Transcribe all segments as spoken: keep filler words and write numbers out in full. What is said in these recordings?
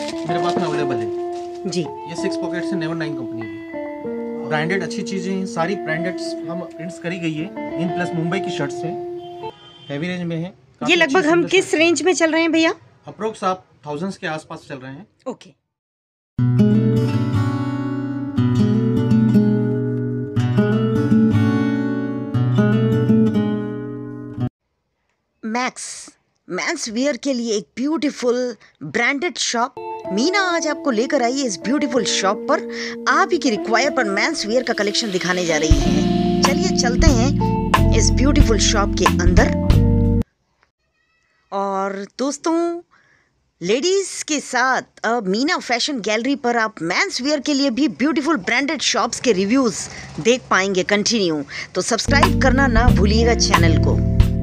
मेरे पास में अवेलेबल है जी। ये सिक्स पॉकेट से नेवर नाइन कंपनी की ब्रांडेड अच्छी चीजें हैं, सारी ब्रांडेड हम प्रिंट्स करी गई है। इन प्लस मुंबई की शर्ट्स हैं, हैवी रेंज में है। ये लगभग हम किस रेंज में चल रहे हैं भैया? अप्रोक्स आप थाउजेंड्स के आसपास चल रहे हैं। ओके। मैक्स मेंस वियर के लिए एक ब्यूटीफुल ब्रांडेड शॉप मीना आज आपको लेकर आई है इस ब्यूटीफुल शॉप पर। आप ही की रिक्वायर पर मेंस वियर का कलेक्शन दिखाने जा रही है। चलिए चलते हैं इस ब्यूटीफुल शॉप के अंदर। और दोस्तों, लेडीज के साथ अब मीना फैशन गैलरी पर आप मेंस वियर के लिए भी ब्यूटीफुल ब्रांडेड शॉप्स के रिव्यूज देख पाएंगे कंटिन्यू। तो सब्सक्राइब करना ना भूलिएगा चैनल को।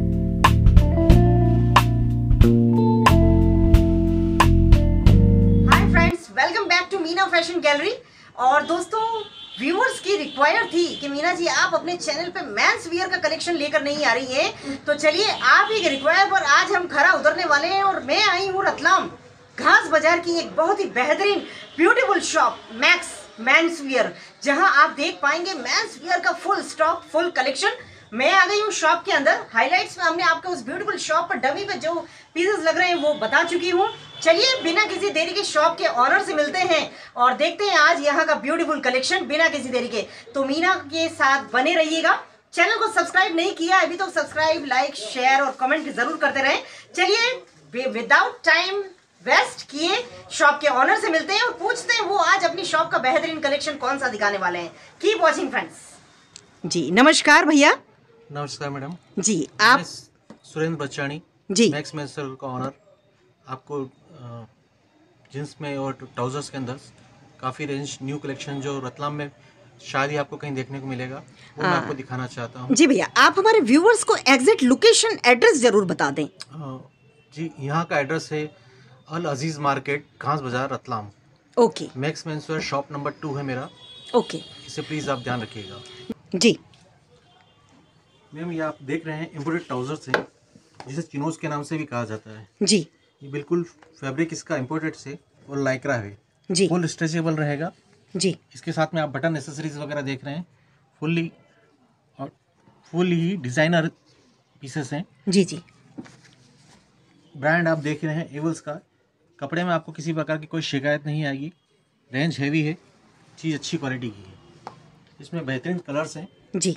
Meena fashion gallery. और दोस्तों, व्यूअर्स की रिक्वायर थी कि मीना जी आप अपने चैनल पे मेंस वियर का कलेक्शन लेकर नहीं आ रही हैं, तो चलिए आप ही के रिक्वायर पर आज हम खरा उतरने वाले हैं। और मैं आई हूँ रतलाम घास बाजार की एक बहुत ही बेहतरीन beautiful shop Max men's wear, जहां आप देख पाएंगे मेंस वियर का फुल स्टॉक फुल कलेक्शन। मैं आ गई हूँ शॉप के अंदर। हाइलाइट्स में हमने आपको उस ब्यूटीफुल शॉप पर डमी पे जो पीसेस लग रहे हैं वो बता चुकी हूँ। चलिए बिना किसी देरी के शॉप के ऑनर से मिलते हैं और देखते हैं आज यहाँ का ब्यूटीफुल कलेक्शन बिना किसी देरी के। तो मीना के साथ बने रहिएगा। चैनल को सब्सक्राइब नहीं किया अभी तो सब्सक्राइब, लाइक, शेयर और कमेंट जरूर करते रहें। चलिए विदाउट टाइम वेस्ट किए शॉप के ऑनर से मिलते हैं और पूछते हैं वो आज अपनी शॉप का बेहतरीन कलेक्शन कौन सा दिखाने वाले हैं। Keep watching friends. जी नमस्कार भैया। नमस्कार मैडम जी। आप? Surendra Bachchani ji, Max men's wear का ऑनर। आपको जींस में और ट्राउजर्स के अंदर काफ़ी रेंज न्यू कलेक्शन जो रतलाम में शायद ही आपको कहीं देखने को मिलेगा वो मैं आपको दिखाना चाहता हूँ। जी भैया, आप हमारे व्यूवर्स को एग्जैक्ट लोकेशन एड्रेस जरूर बता दें। जी, यहाँ का एड्रेस है अल अजीज market, Ghas Bazaar, Ratlam. Okay. Max men's wear shop number two है मेरा। ओके, इसे प्लीज़ आप ध्यान रखिएगा। जी मैम, ये आप देख रहे हैं इम्पोर्टेड ट्राउजर्स हैं जिसे चिनोज के नाम से भी कहा जाता है। जी। ये बिल्कुल फैब्रिक इसका इम्पोर्टेड से और लाइक्रा है। जी। फुल स्ट्रेचेबल रहेगा। जी। इसके साथ में आप बटन एसेसरीज वगैरह देख रहे हैं, फुल्ली और फुल ही डिज़ाइनर पीसेस हैं। जी जी। ब्रांड आप देख रहे हैं एवल्स का। कपड़े में आपको किसी प्रकार की कोई शिकायत नहीं आएगी। रेंज हैवी है, चीज़ अच्छी क्वालिटी की है। इसमें बेहतरीन कलर्स हैं। जी।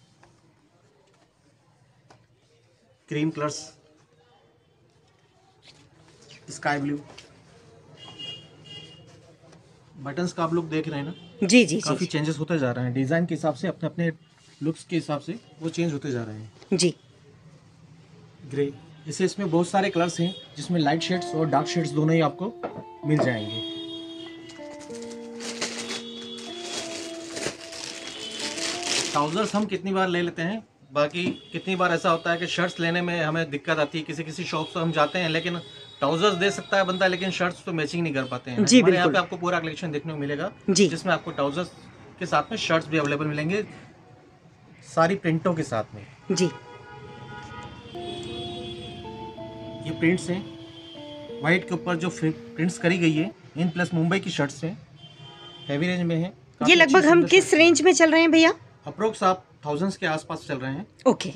Cream colours, sky blue. Buttons का आप लोग देख रहे हैं ना। जी जी। काफ़ी चेंजेस होते जा रहे हैं डिज़ाइन के हिसाब से, अपने अपने लुक्स के हिसाब से वो चेंज होते जा रहे हैं। जी। ग्रे, इसे इसमें बहुत सारे कलर्स हैं जिसमें लाइट शेड्स और डार्क शेड्स दोनों ही आपको मिल जाएंगे। ट्राउजर्स हम कितनी बार ले लेते हैं, बाकी कितनी बार ऐसा होता है कि शर्ट्स लेने में हमें दिक्कत आती है। किसी किसी शॉप से हम जाते हैं लेकिन ट्राउजर्स दे सकता है बंदा, लेकिन शर्ट्स तो मैचिंग नहीं कर पाते हैं। जी, हमारे यहाँ बिल्कुल। पे आपको पूरा कलेक्शन देखने को मिलेगा जी। जिसमें आपको ट्राउजर्स के साथ में शर्ट्स भी अवेलेबल मिलेंगे, सारी प्रिंटों के साथ में। जी। ये प्रिंट्स हैं वाइट के ऊपर जो प्रिंट्स करी गई है। इन प्लस मुंबई की शर्ट्स हैं, हैवी रेंज में है। ये लगभग हम किस रेंज में चल रहे हैं भैया? अप्रोक्स आप थाउजेंड्स के आसपास चल रहे हैं। ओके।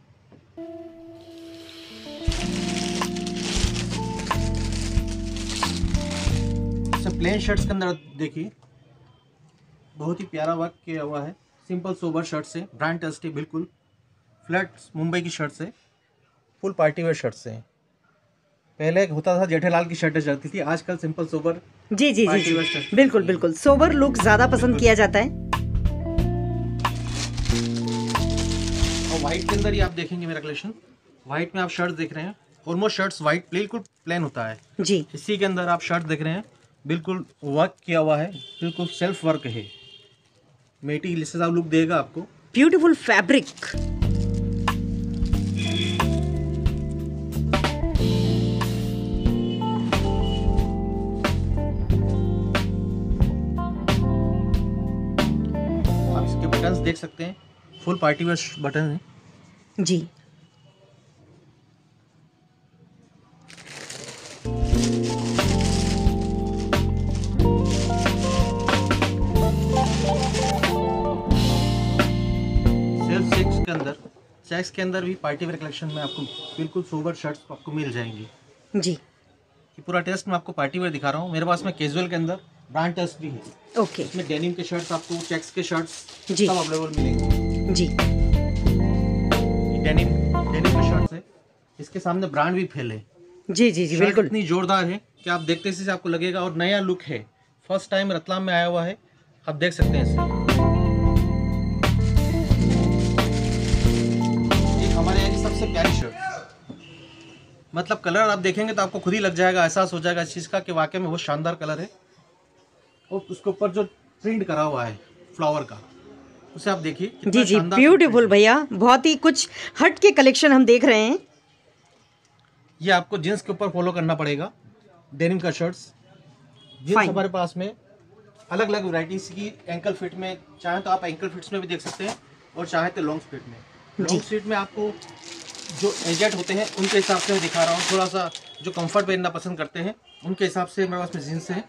प्लेन शर्ट्स के अंदर देखिए बहुत ही प्यारा वर्क किया हुआ है। सिंपल सोबर शर्ट से ब्रांड टेस्ट है, बिल्कुल फ्लैट मुंबई की शर्ट से, फुल पार्टी वेयर शर्ट से। पहले होता था जेठेलाल की शर्टें चलती थी, आजकल सिंपल सोबर। जी जी जी, जी। बिल्कुल बिल्कुल सोबर लुक ज्यादा पसंद किया जाता है। और व्हाइट के अंदर ही आप देखेंगे मेरा कलेक्शन। व्हाइट में आप शर्ट देख रहे हैं, ऑलमोस्ट शर्ट्स व्हाइट बिल्कुल प्लेन होता है। जी। इसी के अंदर आप शर्ट देख रहे हैं, बिल्कुल वर्क किया हुआ है, बिल्कुल सेल्फ वर्क है। मेटी जैसा लुक देगा आपको। Beautiful fabric. आप इसके बटन्स देख सकते हैं, फुल पार्टी वेयर बटन है। जी। चेक्स के अंदर भी पार्टी वेयर कलेक्शन में आपको बिल्कुल सोबर शर्ट्स आपको मिल जाएंगी जी। ये पूरा टेस्ट मैं आपको पार्टी वेयर दिखा रहा हूँ। मेरे पास में कैजुअल के अंदर ब्रांड टेस्ट भी है। ओके। इसमें डेनिम के शर्ट्स आपको, चेक्स के शर्ट्स जी सब अवेलेबल मिलेंगे जी। ये डेनिम डेनिम के शर्ट्स है, इसके सामने ब्रांड भी फैले। जी जी जी शर्ट बिल्कुल। इतनी जोरदार है कि आप देखते से आपको लगेगा, और नया लुक है, फर्स्ट टाइम रतलाम में आया हुआ है, आप देख सकते हैं इसे। एक हमारे यहाँ की सबसे प्यारी शर्ट, मतलब कलर आप देखेंगे तो आपको खुद ही लग जाएगा, एहसास हो जाएगा इस चीज़ का कि वाकई में बहुत शानदार कलर है। और उसके ऊपर जो प्रिंट करा हुआ है फ्लावर का, उसे आप देखिए जी जी ब्यूटीफुल भैया, बहुत ही कुछ हट के कलेक्शन हम देख रहे हैं। ये आपको जींस के ऊपर फॉलो करना पड़ेगा, डेनिम का शर्ट्स। जींस हमारे पास में अलग अलग वैरायटीज की, एंकल फिट में चाहे तो आप एंकल फिट्स में भी देख सकते हैं, और चाहे तो लॉन्ग फिट में। लॉन्ग फिट में आपको जो एजेड होते हैं उनके हिसाब से मैं दिखा रहा हूँ, थोड़ा सा जो कंफर्ट पहनना पसंद करते हैं उनके हिसाब से मेरे पास में जीन्स है।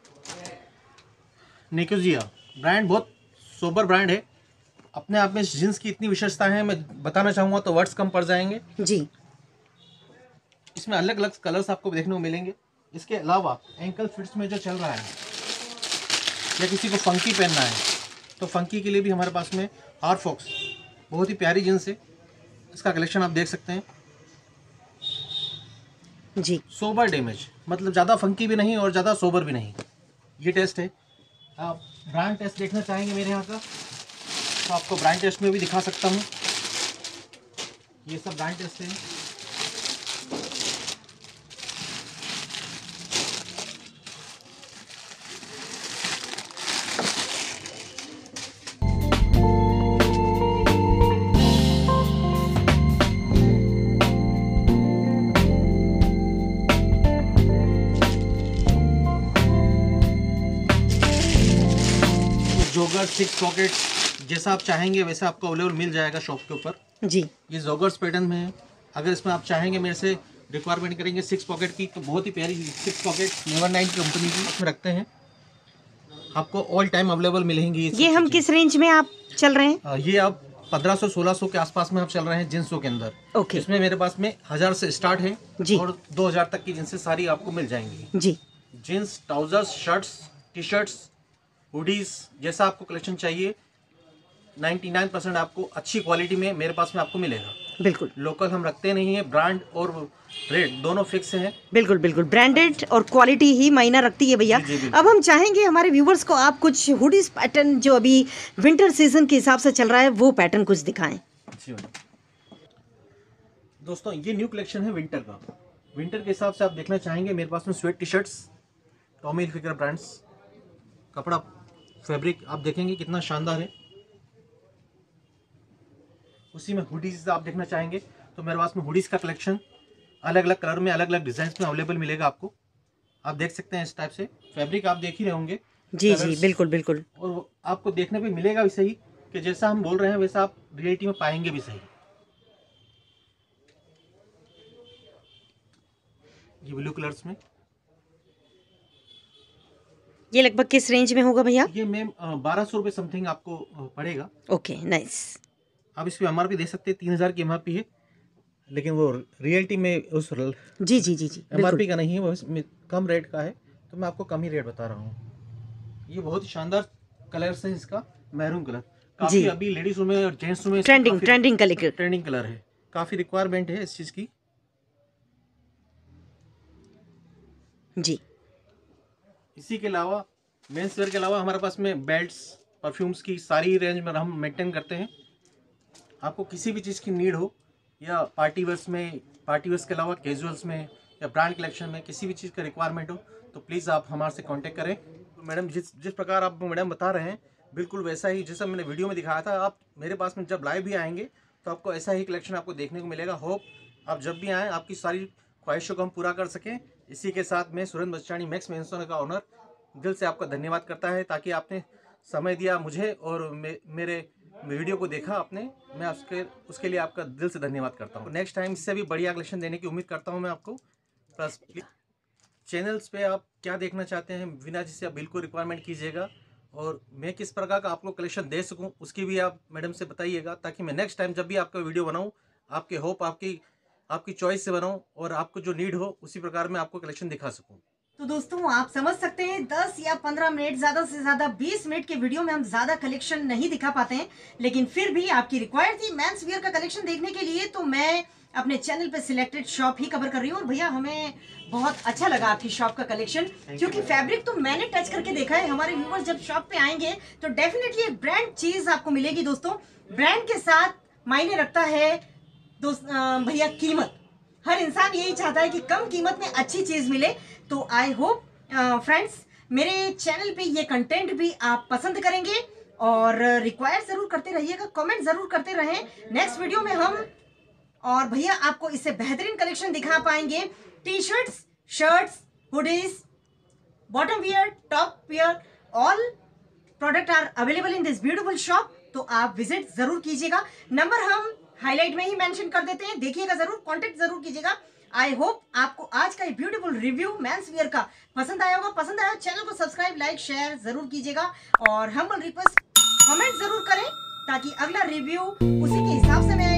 निकोजिया ब्रांड बहुत सोबर ब्रांड है, अपने आप में जीन्स की इतनी विशेषता है, मैं बताना चाहूँगा तो वर्ड्स कम पड़ जाएंगे जी। इसमें अलग अलग कलर्स आपको देखने को मिलेंगे। इसके अलावा एंकल फिट्स में जो चल रहा है, या किसी को फंकी पहनना है तो फंकी के लिए भी हमारे पास में आर फॉक्स बहुत ही प्यारी जींस है, इसका कलेक्शन आप देख सकते हैं जी। सोबर डैमेज, मतलब ज़्यादा फंकी भी नहीं और ज़्यादा सोबर भी नहीं, ये टेस्ट है। आप ब्रांड टेस्ट देखना चाहेंगे मेरे यहाँ का तो आपको ब्रांड टेस्ट में भी दिखा सकता हूँ। ये सब ब्रांड टेस्ट है। जोगर सिक्स पॉकेट जैसा आप चाहेंगे वैसा आपको अवेलेबल मिल जाएगा शॉप के ऊपर जी। ये जोगर्स पैटर्न में है। अगर इसमें आप चाहेंगे मेरे से रिक्वायरमेंट करेंगे सिक्स पॉकेट की, तो बहुत ही प्यारी six pocket never nine company की उसमें रखते हैं, आपको ऑल टाइम अवेलेबल मिलेंगी। ये हम किस रेंज में आप चल रहे हैं? ये आप पंद्रह सौ सोलह सौ के आसपास में आप चल रहे हैं जिन्सों के अंदर। ओके। इसमें मेरे पास में हजार से स्टार्ट है जी। और दो हजार तक की जिन्सें सारी आपको मिल जाएंगी जी। Jeans, trousers, shirts, T shirts, hoodies, जैसा आपको कलेक्शन चाहिए निन्यानवे परसेंट आपको अच्छी क्वालिटी में मेरे पास में आपको मिलेगा। बिल्कुल। लोकल हम रखते नहीं है, ब्रांड और रेट दोनों फिक्स हैं। बिल्कुल बिल्कुल, ब्रांडेड और क्वालिटी ही मायना रखती है भैया। अब हम चाहेंगे हमारे व्यूवर्स को आप कुछ हुडीज पैटर्न जो अभी विंटर सीजन के हिसाब से चल रहा है वो पैटर्न कुछ दिखाएं। जी दोस्तों, ये न्यू कलेक्शन है विंटर का। विंटर के हिसाब से आप देखना चाहेंगे मेरे पास में sweat T shirts, Tommy Hilfiger brands, कपड़ा फैब्रिक आप देखेंगे कितना शानदार है। उसी में हुडीज आप देखना चाहेंगे तो मेरे पास में हुडीज का कलेक्शन अलग अलग कलर में, अलग अलग डिजाइन में अवेलेबल मिलेगा आपको। आप देख सकते हैं इस टाइप से फैब्रिक आप देख ही रहे होंगे। जी जी बिल्कुल बिल्कुल। और आपको देखने पे मिलेगा भी सही कि जैसा हम बोल रहे हैं वैसा आप रियलिटी में पाएंगे भी सही। ये ब्लू कलर्स में, ये लगभग किस रेंज में होगा भैया? ये मैम बारह सौ रुपये समथिंग आपको पड़ेगा। Okay nice. आप इस पे एम आर पी दे सकते हैं, तीन हज़ार की एम आर पी है, लेकिन वो रियलिटी में उस जी जी जी जी एम आर पी का नहीं है, वो कम रेट का है, तो मैं आपको कम ही रेट बता रहा हूँ। ये बहुत ही शानदार कलर है, इसका मैरून कलर काफ़ी अभी लेडीज में और जेंट्स में trending trending colour trending colour है, काफ़ी रिक्वायरमेंट है इस चीज़ की। जी। इसी के अलावा मेंस वेयर के अलावा हमारे पास में बेल्ट्स, परफ्यूम्स की सारी रेंज में हम मेंटेन करते हैं। आपको किसी भी चीज़ की नीड हो, या पार्टी वेयर्स में, पार्टी वेयर्स के अलावा कैजुअल्स में या ब्रांड कलेक्शन में किसी भी चीज़ का रिक्वायरमेंट हो तो प्लीज़ आप हमारे से कांटेक्ट करें। तो मैडम जिस जिस प्रकार आप मैडम बता रहे हैं बिल्कुल वैसा ही जैसा मैंने वीडियो में दिखाया था, आप मेरे पास में जब लाइव भी आएंगे तो आपको ऐसा ही कलेक्शन आपको देखने को मिलेगा। होप आप जब भी आएँ आपकी सारी ख्वाहिशों को हम पूरा कर सकें। इसी के साथ मैं सुरेंद्र बच्चानी मैक्स मेंशन का ओनर दिल से आपका धन्यवाद करता है, ताकि आपने समय दिया मुझे और मे, मेरे वीडियो को देखा आपने, मैं उसके उसके लिए आपका दिल से धन्यवाद करता हूँ। नेक्स्ट टाइम इससे भी बढ़िया कलेक्शन देने की उम्मीद करता हूँ मैं आपको। प्लस चैनल्स पे आप क्या देखना चाहते हैं विना जी से आप बिल्कुल रिक्वायरमेंट कीजिएगा, और मैं किस प्रकार का आपको कलेक्शन दे सकूं उसकी भी आप मैडम से बताइएगा, ताकि मैं नेक्स्ट टाइम जब भी आपका वीडियो बनाऊं आपके होप आपकी आपकी चॉइस से बनाऊं और आपको जो नीड हो उसी प्रकार मैं आपको कलेक्शन दिखा सकूं। तो दोस्तों आप समझ सकते हैं दस या पंद्रह मिनट ज़्यादा से ज़्यादा बीस मिनट के वीडियो में हम ज़्यादा कलेक्शन नहीं दिखा पाते हैं, लेकिन फिर भी आपकी रिक्वायर्ड थी मेंस वियर का कलेक्शन देखने के लिए, तो मैं अपने चैनल पे सिलेक्टेड शॉप ही कवर कर रही हूँ। और भैया हमें बहुत अच्छा लगा आपकी शॉप का कलेक्शन, क्योंकि फैब्रिक तो मैंने टच करके देखा है। हमारे व्यूवर्स जब शॉप पे आएंगे तो डेफिनेटली एक ब्रांड चीज़ आपको मिलेगी। दोस्तों ब्रांड के साथ मायने रखता है दोस्त भैया कीमत। हर इंसान यही चाहता है कि कम कीमत में अच्छी चीज़ मिले। तो आई होप फ्रेंड्स मेरे चैनल पे ये कंटेंट भी आप पसंद करेंगे और रिक्वायर ज़रूर करते रहिएगा, कमेंट ज़रूर करते रहें। नेक्स्ट वीडियो में हम और भैया आपको इससे बेहतरीन कलेक्शन दिखा पाएंगे। T shirts, shirts, hoodies, bottom wear, top wear, all product are available in this beautiful shop. तो आप विजिट ज़रूर कीजिएगा। नंबर हम हाईलाइट में ही मेंशन कर देते हैं, देखिएगा ज़रूर, कांटेक्ट ज़रूर कीजिएगा। आई होप आपको आज का ये ब्यूटीफुल रिव्यू मेंस वियर का पसंद आया होगा। पसंद आया चैनल को सब्सक्राइब, लाइक, शेयर ज़रूर कीजिएगा और हम्बल रिक्वेस्ट कमेंट ज़रूर करें, ताकि अगला रिव्यू उसी के हिसाब से मैं